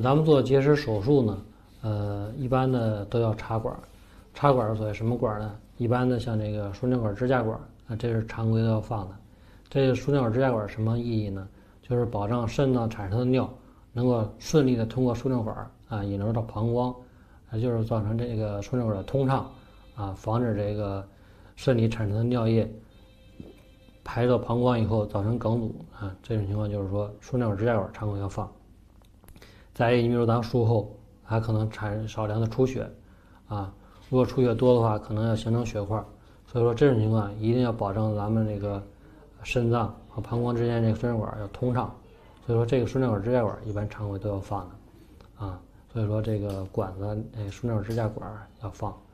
咱们做结石手术呢，一般的都要插管。插管是所谓什么管呢？一般的像这个输尿管支架管，这是常规都要放的。这个输尿管支架管什么意义呢？就是保障肾脏产生的尿能够顺利的通过输尿管引流到膀胱，就是造成这个输尿管的通畅防止这个肾里产生的尿液排到膀胱以后造成梗阻这种情况就是说输尿管支架管常规要放。再一个，你比如咱术后还可能产生少量的出血如果出血多的话，可能要形成血块，所以说这种情况一定要保证咱们这个肾脏和膀胱之间这个输尿管要通畅，所以说这个输尿管支架管一般常规都要放的所以说这个管子输尿管支架管要放。